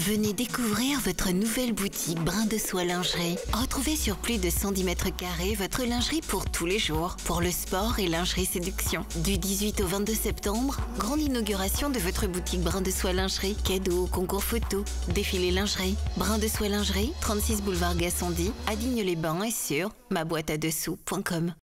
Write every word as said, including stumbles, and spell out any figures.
Venez découvrir votre nouvelle boutique Brin de Soie Lingerie. Retrouvez sur plus de cent dix mètres carrés votre lingerie pour tous les jours, pour le sport et lingerie séduction. Du dix-huit au vingt-deux septembre, grande inauguration de votre boutique Brin de Soie Lingerie. Cadeaux, concours photos, défilé lingerie. Brin de Soie Lingerie, trente-six boulevard Gassendi, à Digne-les-Bains et sur ma boîte à dessous point com.